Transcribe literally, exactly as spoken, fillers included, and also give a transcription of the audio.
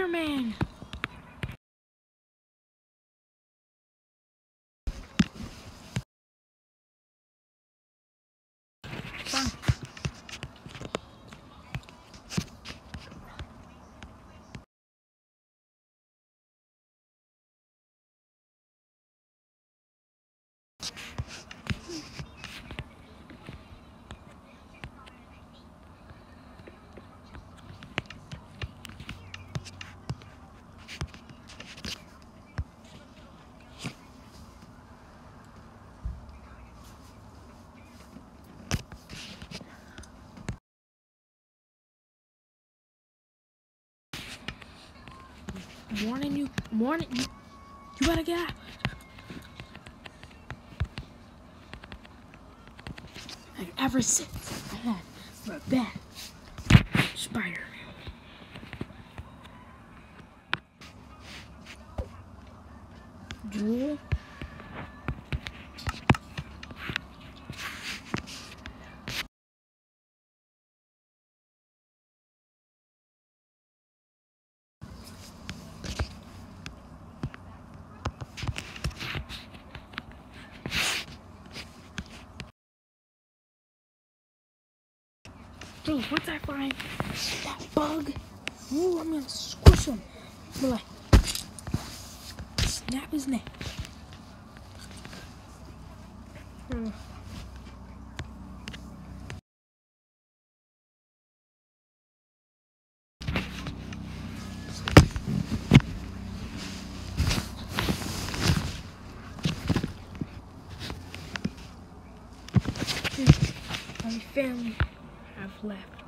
Spider-Man! Fine. Morning, you. Morning, you. You better get out. Like, ever since I had my bad Spider-Man. Jewel. Dude, once I find that bug, ooh, I'm gonna squish him. I'm gonna like snap his neck. Mm. My family have left.